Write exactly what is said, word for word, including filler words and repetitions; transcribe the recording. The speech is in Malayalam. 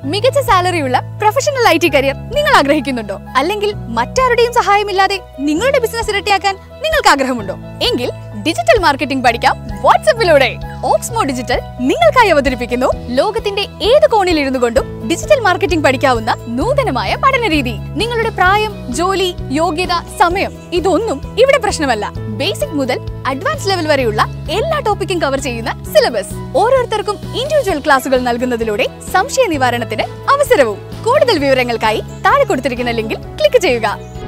മികച്ച സാലറിയുള്ള പ്രൊഫഷണൽ ഐ ടി കരിയർ നിങ്ങൾ ആഗ്രഹിക്കുന്നുണ്ടോ? അല്ലെങ്കിൽ മറ്റാരുടെയും സഹായമില്ലാതെ നിങ്ങളുടെ ബിസിനസ് ഇരട്ടിയാക്കാൻ നിങ്ങൾക്ക് ആഗ്രഹമുണ്ടോ? എങ്കിൽ ഡിജിറ്റൽ മാർക്കറ്റിംഗ് പഠിക്കാം വാട്സ്ആപ്പിലൂടെ. ഓക്സ്മോ ഡിജിറ്റൽ നിങ്ങൾക്കായി അവതരിപ്പിക്കുന്നു ലോകത്തിന്റെ ഏത് കോണിൽ ഇരുന്നു കൊണ്ടും ഡിജിറ്റൽ മാർക്കറ്റിംഗ് പഠിക്കാവുന്ന നൂതനമായ പഠന രീതി. നിങ്ങളുടെ പ്രായം, ജോലി, യോഗ്യത, സമയം ഇതൊന്നും ഇവിടെ പ്രശ്നമല്ല. ബേസിക് മുതൽ അഡ്വാൻസ് ലെവൽ വരെയുള്ള എല്ലാ ടോപ്പിക്കും കവർ ചെയ്യുന്ന സിലബസ്. ഓരോരുത്തർക്കും ഇൻഡിവിജ്വൽ ക്ലാസുകൾ നൽകുന്നതിലൂടെ സംശയ നിവാരണത്തിന് അവസരവും. കൂടുതൽ വിവരങ്ങൾക്കായി താഴെ കൊടുത്തിരിക്കുന്ന ലിങ്കിൽ ക്ലിക്ക് ചെയ്യുക.